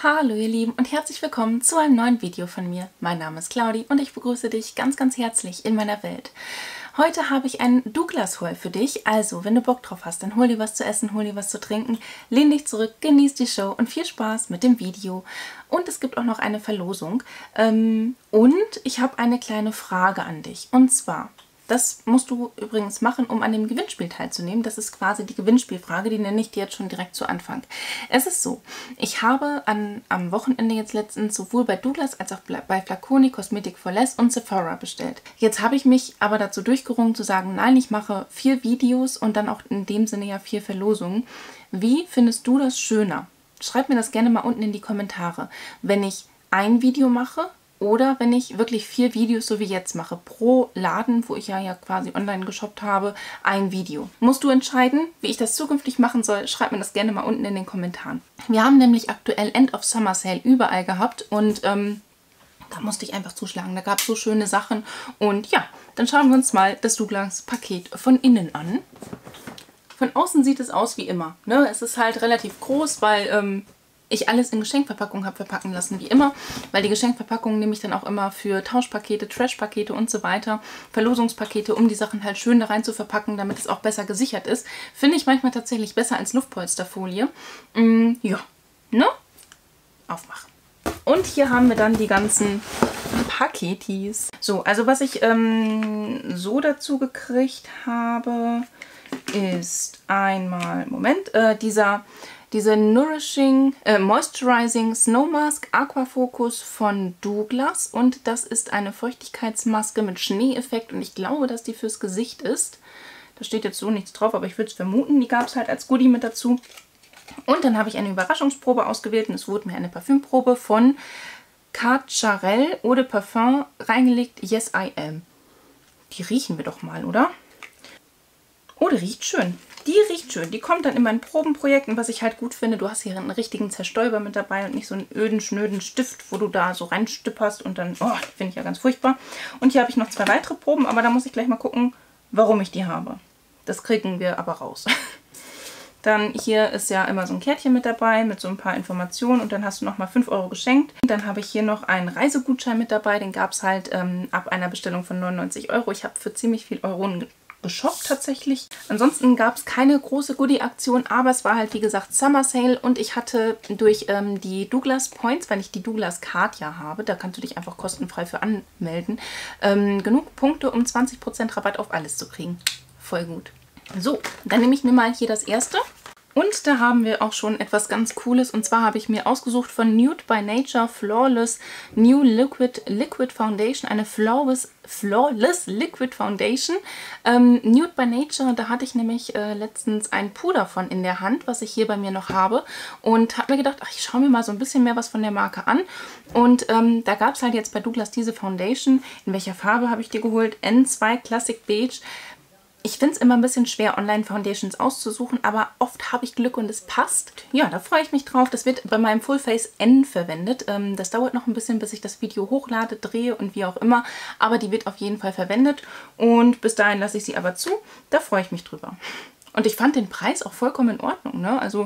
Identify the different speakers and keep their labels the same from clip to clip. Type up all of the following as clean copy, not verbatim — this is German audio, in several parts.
Speaker 1: Hallo ihr Lieben und herzlich willkommen zu einem neuen Video von mir. Mein Name ist Claudi und ich begrüße dich ganz herzlich in meiner Welt. Heute habe ich ein Douglas-Haul für dich, also wenn du Bock drauf hast, dann hol dir was zu essen, hol dir was zu trinken, lehn dich zurück, genieß die Show und viel Spaß mit dem Video. Und es gibt auch noch eine Verlosung und ich habe eine kleine Frage an dich und zwar... Das musst du übrigens machen, um an dem Gewinnspiel teilzunehmen. Das ist quasi die Gewinnspielfrage, die nenne ich dir jetzt schon direkt zu Anfang. Es ist so, ich habe am Wochenende jetzt letztens sowohl bei Douglas als auch bei Flaconi, Cosmetic for Less und Sephora bestellt. Jetzt habe ich mich aber dazu durchgerungen zu sagen, nein, ich mache 4 Videos und dann auch in dem Sinne ja 4 Verlosungen. Wie findest du das schöner? Schreib mir das gerne mal unten in die Kommentare. Wenn ich ein Video mache, oder wenn ich wirklich 4 Videos, so wie jetzt mache, pro Laden, wo ich ja quasi online geshoppt habe, ein Video. Musst du entscheiden, wie ich das zukünftig machen soll, schreib mir das gerne mal unten in den Kommentaren. Wir haben nämlich aktuell End of Summer Sale überall gehabt und da musste ich einfach zuschlagen. Da gab es so schöne Sachen und ja, dann schauen wir uns mal das Douglas Paket von innen an. Von außen sieht es aus wie immer, ne? Es ist halt relativ groß, weil... ich alles in Geschenkverpackung habe verpacken lassen, wie immer, weil die Geschenkverpackung nehme ich dann auch immer für Tauschpakete, Trashpakete und so weiter, Verlosungspakete, um die Sachen halt schön da rein zu verpacken, damit es auch besser gesichert ist. Finde ich manchmal tatsächlich besser als Luftpolsterfolie. Ja, ne? Aufmachen. Und hier haben wir dann die ganzen Paketis. So, also was ich so dazu gekriegt habe, ist einmal, Moment, diese Nourishing, Moisturizing Snow Mask Aqua Focus von Douglas. Und das ist eine Feuchtigkeitsmaske mit Schneeeffekt. Und ich glaube, dass die fürs Gesicht ist. Da steht jetzt so nichts drauf, aber ich würde es vermuten. Die gab es halt als Goodie mit dazu. Und dann habe ich eine Überraschungsprobe ausgewählt. Und es wurde mir eine Parfümprobe von Cacharel Eau de Parfum reingelegt. Yes, I am. Die riechen wir doch mal, oder? Oh, die riecht schön. Die riecht schön. Die kommt dann immer in Probenprojekten, was ich halt gut finde. Du hast hier einen richtigen Zerstäuber mit dabei und nicht so einen öden, schnöden Stift, wo du da so reinstipperst und dann, oh, finde ich ja ganz furchtbar. Und hier habe ich noch 2 weitere Proben, aber da muss ich gleich mal gucken, warum ich die habe. Das kriegen wir aber raus. Dann hier ist ja immer so ein Kärtchen mit dabei mit so ein paar Informationen und dann hast du nochmal 5 € geschenkt. Dann habe ich hier noch einen Reisegutschein mit dabei, den gab es halt ab einer Bestellung von 99 €. Ich habe für ziemlich viel Euronen geshoppt tatsächlich. Ansonsten gab es keine große Goodie-Aktion, aber es war halt wie gesagt Summer Sale und ich hatte durch die Douglas Points, weil ich die Douglas Card ja habe, da kannst du dich einfach kostenfrei für anmelden, genug Punkte, um 20% Rabatt auf alles zu kriegen. Voll gut. So, dann nehme ich mir mal hier das erste. Und da haben wir auch schon etwas ganz Cooles. Und zwar habe ich mir ausgesucht von Nude by Nature Flawless New Liquid Foundation. Eine Flawless Liquid Foundation. Nude by Nature, da hatte ich nämlich letztens ein Puder von in der Hand, was ich hier bei mir noch habe. Und habe mir gedacht, ach, ich schaue mir mal so ein bisschen mehr was von der Marke an. Und da gab es halt jetzt bei Douglas diese Foundation. In welcher Farbe habe ich die geholt? N2 Classic Beige. Ich finde es immer ein bisschen schwer, Online-Foundations auszusuchen, aber oft habe ich Glück und es passt. Ja, da freue ich mich drauf. Das wird bei meinem Full Face N verwendet. Das dauert noch ein bisschen, bis ich das Video hochlade, drehe und wie auch immer. Aber die wird auf jeden Fall verwendet und bis dahin lasse ich sie aber zu. Da freue ich mich drüber. Und ich fand den Preis auch vollkommen in Ordnung, ne? Also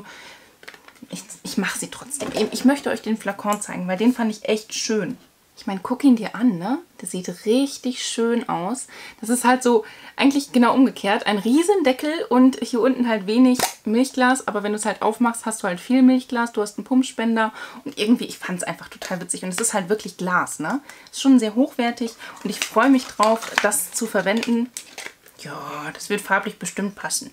Speaker 1: ich mache sie trotzdem. Ich möchte euch den Flakon zeigen, weil den fand ich echt schön. Ich meine, guck ihn dir an, ne? Der sieht richtig schön aus. Das ist halt so eigentlich genau umgekehrt. Ein Riesendeckel und hier unten halt wenig Milchglas. Aber wenn du es halt aufmachst, hast du halt viel Milchglas. Du hast einen Pumpspender. Und irgendwie, ich fand es einfach total witzig. Und es ist halt wirklich Glas, ne? Ist schon sehr hochwertig. Und ich freue mich drauf, das zu verwenden. Ja, das wird farblich bestimmt passen.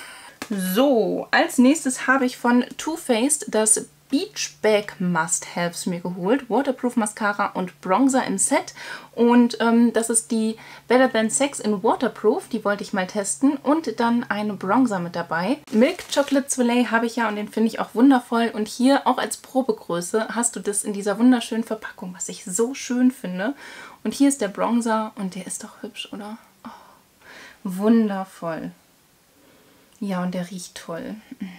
Speaker 1: So, als nächstes habe ich von Too Faced das Beach Bag Must-Haves mir geholt. Waterproof Mascara und Bronzer im Set. Und das ist die Better Than Sex in Waterproof. Die wollte ich mal testen. Und dann eine Bronzer mit dabei. Milk Chocolate Soleil habe ich ja und den finde ich auch wundervoll. Und hier auch als Probegröße hast du das in dieser wunderschönen Verpackung, was ich so schön finde. Und hier ist der Bronzer und der ist doch hübsch, oder? Oh, wundervoll. Ja, und der riecht toll.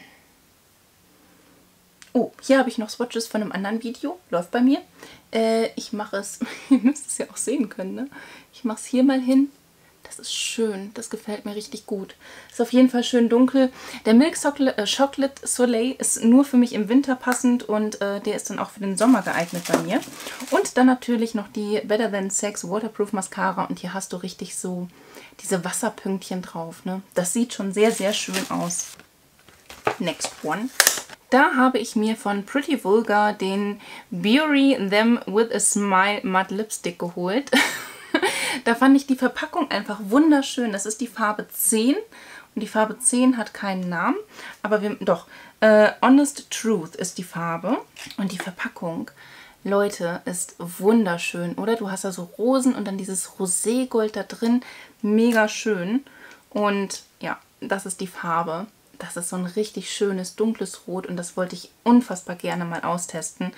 Speaker 1: Oh, hier habe ich noch Swatches von einem anderen Video. Läuft bei mir. Ich mache es, ihr müsst es ja auch sehen können, ne? Ich mache es hier mal hin. Das ist schön. Das gefällt mir richtig gut. Ist auf jeden Fall schön dunkel. Der Milk Chocolate Soleil ist nur für mich im Winter passend und der ist dann auch für den Sommer geeignet bei mir. Und dann natürlich noch die Better Than Sex Waterproof Mascara. Und hier hast du richtig so diese Wasserpünktchen drauf. Ne? Das sieht schon sehr, sehr schön aus. Next one. Da habe ich mir von Pretty Vulgar den Bury Them With a Smile Matte Lipstick geholt. Da fand ich die Verpackung einfach wunderschön. Das ist die Farbe 10 und die Farbe 10 hat keinen Namen, aber Honest Truth ist die Farbe und die Verpackung, Leute, ist wunderschön, oder? Du hast da so Rosen und dann dieses Roségold da drin, mega schön und ja, das ist die Farbe. Das ist so ein richtig schönes, dunkles Rot und das wollte ich unfassbar gerne mal austesten.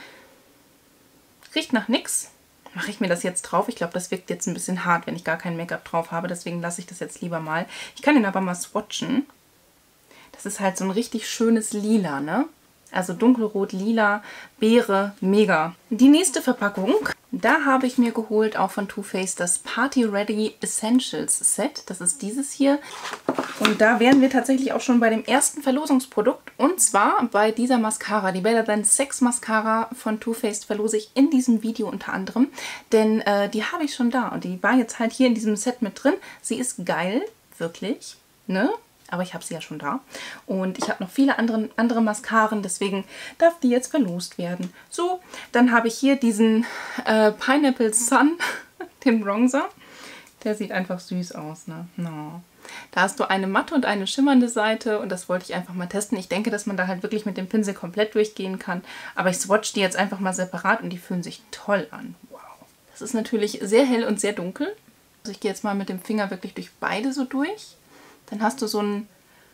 Speaker 1: Riecht nach nix. Mache ich mir das jetzt drauf? Ich glaube, das wirkt jetzt ein bisschen hart, wenn ich gar kein Make-up drauf habe. Deswegen lasse ich das jetzt lieber mal. Ich kann ihn aber mal swatchen. Das ist halt so ein richtig schönes Lila, ne? Also dunkelrot, lila, Beere, mega. Die nächste Verpackung, da habe ich mir geholt, auch von Too Faced, das Party Ready Essentials Set. Das ist dieses hier. Und da wären wir tatsächlich auch schon bei dem ersten Verlosungsprodukt. Und zwar bei dieser Mascara, die Better Than Sex Mascara von Too Faced, verlose ich in diesem Video unter anderem. Denn die habe ich schon da und die war jetzt halt hier in diesem Set mit drin. Sie ist geil, wirklich, ne? Aber ich habe sie ja schon da. Und ich habe noch viele andere Mascaren, deswegen darf die jetzt verlost werden. So, dann habe ich hier diesen Pineapple Sun, den Bronzer. Der sieht einfach süß aus, ne? No. Da hast du eine matte und eine schimmernde Seite und das wollte ich einfach mal testen. Ich denke, dass man da halt wirklich mit dem Pinsel komplett durchgehen kann. Aber ich swatch die jetzt einfach mal separat und die fühlen sich toll an. Wow. Das ist natürlich sehr hell und sehr dunkel. Also ich gehe jetzt mal mit dem Finger wirklich durch beide so durch. Dann hast du so einen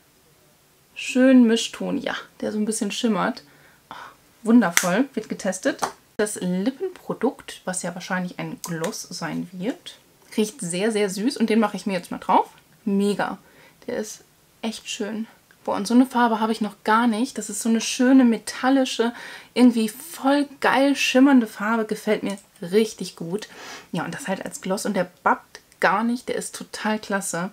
Speaker 1: schönen Mischton, ja, der so ein bisschen schimmert. Oh, wundervoll, wird getestet. Das Lippenprodukt, was ja wahrscheinlich ein Gloss sein wird, riecht sehr, sehr süß und den mache ich mir jetzt mal drauf. Mega, der ist echt schön. Boah, und so eine Farbe habe ich noch gar nicht. Das ist so eine schöne, metallische, irgendwie voll geil schimmernde Farbe. Gefällt mir richtig gut. Ja, und das halt als Gloss und der babbt gar nicht. Der ist total klasse.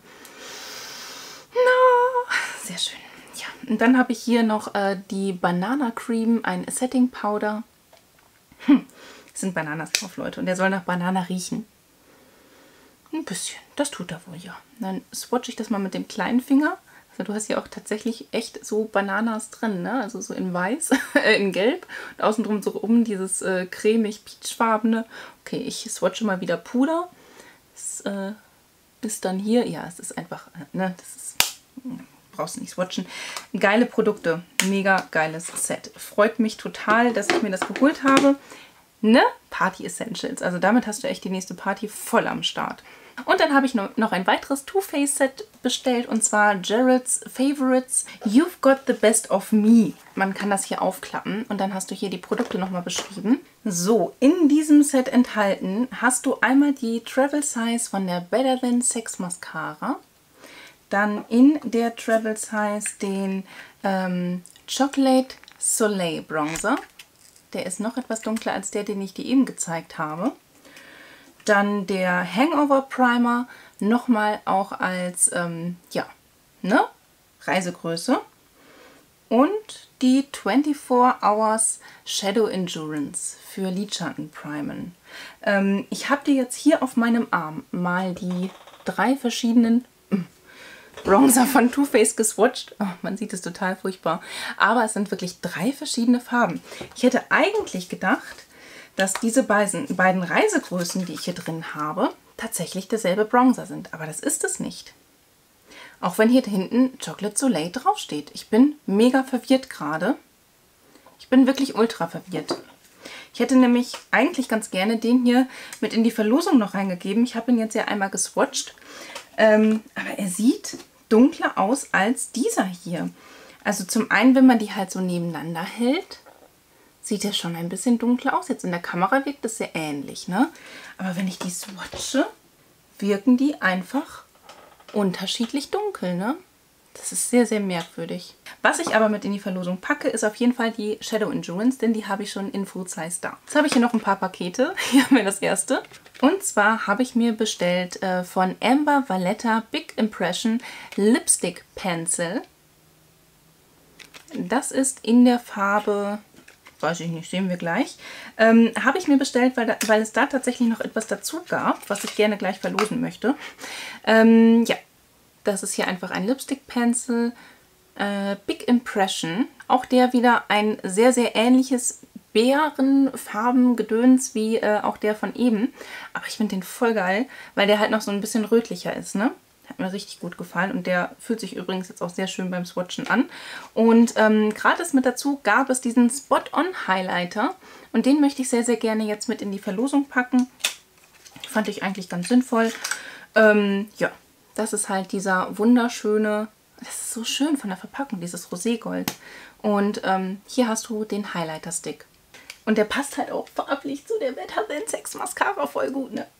Speaker 1: No, sehr schön. Ja, und dann habe ich hier noch die Banana Cream, ein Setting Powder. Es sind Bananas drauf, Leute. Und der soll nach Banana riechen. Ein bisschen. Das tut er wohl, ja. Dann swatche ich das mal mit dem kleinen Finger. Also du hast hier auch tatsächlich echt so Bananas drin, ne? Also so in weiß, in gelb. Und außenrum so dieses cremig-peachfarbene. Okay, ich swatche mal wieder Puder. Das ist dann hier, ja, es ist einfach, ne, das ist, brauchst du nicht swatchen. Geile Produkte, mega geiles Set. Freut mich total, dass ich mir das geholt habe. Ne? Party Essentials, also damit hast du echt die nächste Party voll am Start. Und dann habe ich noch ein weiteres Too Faced Set bestellt und zwar Jared's Favorites You've Got the Best of Me. Man kann das hier aufklappen und dann hast du hier die Produkte nochmal beschrieben. So, in diesem Set enthalten hast du einmal die Travel Size von der Better Than Sex Mascara. Dann in der Travel Size den Chocolate Soleil Bronzer. Der ist noch etwas dunkler als der, den ich dir eben gezeigt habe. Dann der Hangover Primer, nochmal auch als Reisegröße. Und die 24 Hours Shadow Endurance für Lidschattenprimen. Ich habe dir jetzt hier auf meinem Arm mal die 3 verschiedenen Bronzer von Too Faced geswatcht. Oh, man sieht es total furchtbar. Aber es sind wirklich 3 verschiedene Farben. Ich hätte eigentlich gedacht, dass diese beiden Reisegrößen, die ich hier drin habe, tatsächlich derselbe Bronzer sind. Aber das ist es nicht. Auch wenn hier hinten Chocolate Soleil draufsteht. Ich bin mega verwirrt gerade. Ich bin wirklich ultra verwirrt. Ich hätte nämlich eigentlich ganz gerne den hier mit in die Verlosung noch reingegeben. Ich habe ihn jetzt ja einmal geswatcht. Aber er sieht dunkler aus als dieser hier. Also zum einen, wenn man die halt so nebeneinander hält, sieht er schon ein bisschen dunkler aus. Jetzt in der Kamera wirkt es sehr ähnlich, ne? Aber wenn ich die swatche, wirken die einfach unterschiedlich dunkel, ne? Das ist sehr, sehr merkwürdig. Was ich aber mit in die Verlosung packe, ist auf jeden Fall die Shadow Endurance, denn die habe ich schon in Full Size da. Jetzt habe ich hier noch ein paar Pakete. Hier haben wir das erste. Und zwar habe ich mir bestellt von Amber Valletta Big Impression Lipstick Pencil. Das ist in der Farbe, weiß ich nicht, sehen wir gleich. Habe ich mir bestellt, weil es da tatsächlich noch etwas dazu gab, was ich gerne gleich verlosen möchte. Ja, das ist hier einfach ein Lipstick Pencil Big Impression. Auch der wieder ein sehr, sehr ähnliches Beerenfarbengedöns wie auch der von eben. Aber ich finde den voll geil, weil der halt noch so ein bisschen rötlicher ist, ne? Hat mir richtig gut gefallen und der fühlt sich übrigens jetzt auch sehr schön beim Swatchen an. Und gratis mit dazu gab es diesen Spot-On-Highlighter und den möchte ich sehr, sehr gerne jetzt mit in die Verlosung packen. Fand ich eigentlich ganz sinnvoll. Ja, das ist halt dieser wunderschöne, das ist so schön von der Verpackung, dieses Roségold. Und hier hast du den Highlighter-Stick. Und der passt halt auch farblich zu der Better Than Sex Mascara voll gut, ne?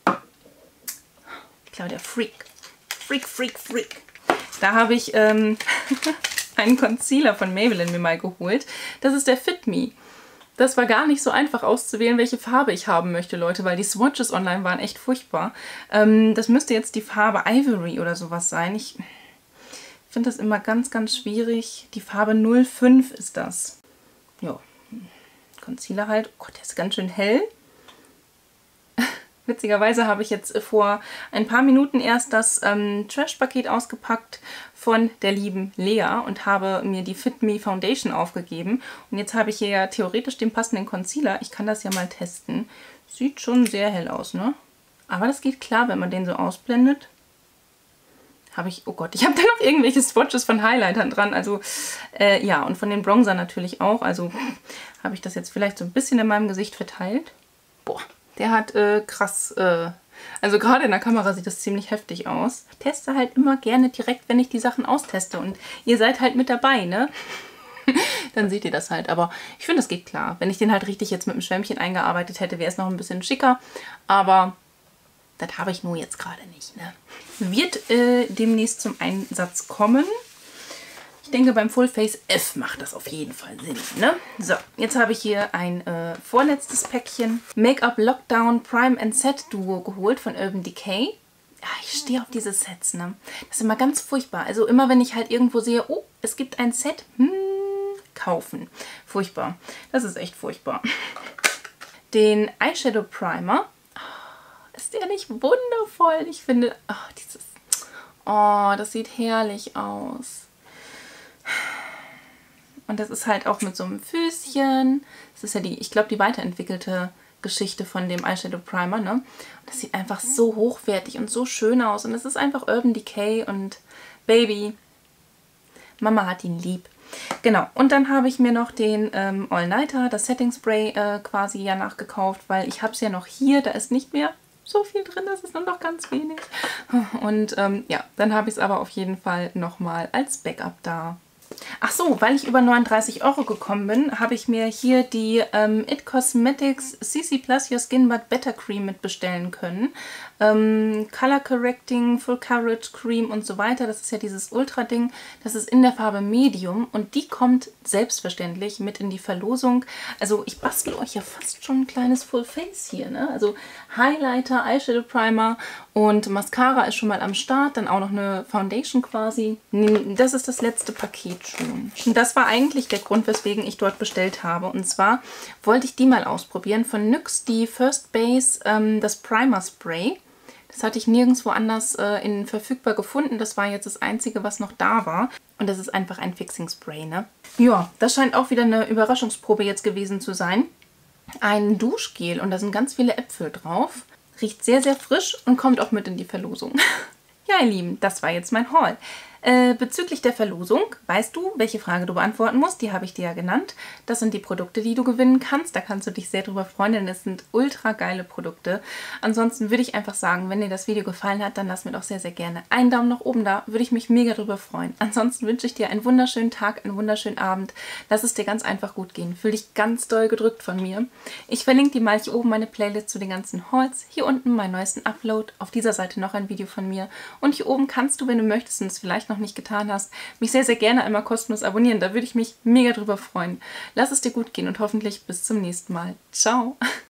Speaker 1: Claudia Freak. Freak, Freak, Freak. Da habe ich einen Concealer von Maybelline mir mal geholt. Das ist der Fit Me. Das war gar nicht so einfach auszuwählen, welche Farbe ich haben möchte, Leute, weil die Swatches online waren echt furchtbar. Das müsste jetzt die Farbe Ivory oder sowas sein. Ich finde das immer ganz, ganz schwierig. Die Farbe 05 ist das. Ja, Concealer halt. Oh Gott, der ist ganz schön hell. Witzigerweise habe ich jetzt vor ein paar Minuten erst das Trash-Paket ausgepackt von der lieben Lea und habe mir die Fit Me Foundation aufgegeben. Und jetzt habe ich hier ja theoretisch den passenden Concealer. Ich kann das ja mal testen. Sieht schon sehr hell aus, ne? Aber das geht klar, wenn man den so ausblendet. Habe ich, oh Gott, ich habe da noch irgendwelche Swatches von Highlightern dran. Also, ja, und von den Bronzer natürlich auch. Also habe ich das jetzt vielleicht so ein bisschen in meinem Gesicht verteilt. Boah. Der hat krass, also gerade in der Kamera sieht das ziemlich heftig aus. Ich teste halt immer gerne direkt, wenn ich die Sachen austeste und ihr seid halt mit dabei, ne? Dann seht ihr das halt. Aber ich finde, das geht klar. Wenn ich den halt richtig jetzt mit dem Schwämmchen eingearbeitet hätte, wäre es noch ein bisschen schicker. Aber das habe ich nur jetzt gerade nicht, ne? Wird demnächst zum Einsatz kommen. Ich denke, beim Full Face F macht das auf jeden Fall Sinn, ne? So, jetzt habe ich hier ein vorletztes Päckchen Make-up Lockdown Prime and Set Duo geholt von Urban Decay. Ja, ich stehe auf diese Sets, ne? Das ist immer ganz furchtbar. Also immer, wenn ich halt irgendwo sehe, oh, es gibt ein Set, kaufen. Furchtbar. Das ist echt furchtbar. Den Eyeshadow Primer. Oh, ist der nicht wundervoll? Ich finde, oh, das sieht herrlich aus. Und das ist halt auch mit so einem Füßchen. Das ist ja die, ich glaube, die weiterentwickelte Geschichte von dem Eyeshadow Primer, ne? Und das sieht einfach so hochwertig und so schön aus. Und es ist einfach Urban Decay und Baby. Mama hat ihn lieb. Genau, und dann habe ich mir noch den All-Nighter, das Setting Spray quasi ja nachgekauft, weil ich habe es ja noch hier, da ist nicht mehr so viel drin, das ist nur noch ganz wenig. Und ja, dann habe ich es aber auf jeden Fall nochmal als Backup da. Ach so, weil ich über 39 € gekommen bin, habe ich mir hier die It Cosmetics CC Plus Your Skin But Better Cream mitbestellen können. Color Correcting, Full Coverage Cream und so weiter. Das ist ja dieses Ultra-Ding. Das ist in der Farbe Medium und die kommt selbstverständlich mit in die Verlosung. Also ich bastel euch ja fast schon ein kleines Full Face hier, ne? Also Highlighter, Eyeshadow Primer und Mascara ist schon mal am Start. Dann auch noch eine Foundation quasi. Das ist das letzte Paket schon. Und das war eigentlich der Grund, weswegen ich dort bestellt habe. Und zwar wollte ich die mal ausprobieren. Von NYX die First Base, das Primer Spray. Das hatte ich nirgendwo anders verfügbar gefunden. Das war jetzt das Einzige, was noch da war. Und das ist einfach ein Fixing Spray, ne? Ja, das scheint auch wieder eine Überraschungsprobe jetzt gewesen zu sein. Ein Duschgel und da sind ganz viele Äpfel drauf. Riecht sehr, sehr frisch und kommt auch mit in die Verlosung. Ja, ihr Lieben, das war jetzt mein Haul. Bezüglich der Verlosung, weißt du, welche Frage du beantworten musst? Die habe ich dir ja genannt. Das sind die Produkte, die du gewinnen kannst. Da kannst du dich sehr drüber freuen, denn es sind ultra geile Produkte. Ansonsten würde ich einfach sagen, wenn dir das Video gefallen hat, dann lass mir doch sehr, sehr gerne einen Daumen nach oben da. Würde ich mich mega drüber freuen. Ansonsten wünsche ich dir einen wunderschönen Tag, einen wunderschönen Abend. Lass es dir ganz einfach gut gehen. Fühl dich ganz doll gedrückt von mir. Ich verlinke dir mal hier oben meine Playlist zu den ganzen Hauls. Hier unten meinen neuesten Upload. Auf dieser Seite noch ein Video von mir. Und hier oben kannst du, wenn du möchtest und es vielleicht noch noch nicht getan hast, mich sehr, sehr gerne einmal kostenlos abonnieren. Da würde ich mich mega drüber freuen. Lass es dir gut gehen und hoffentlich bis zum nächsten Mal. Ciao!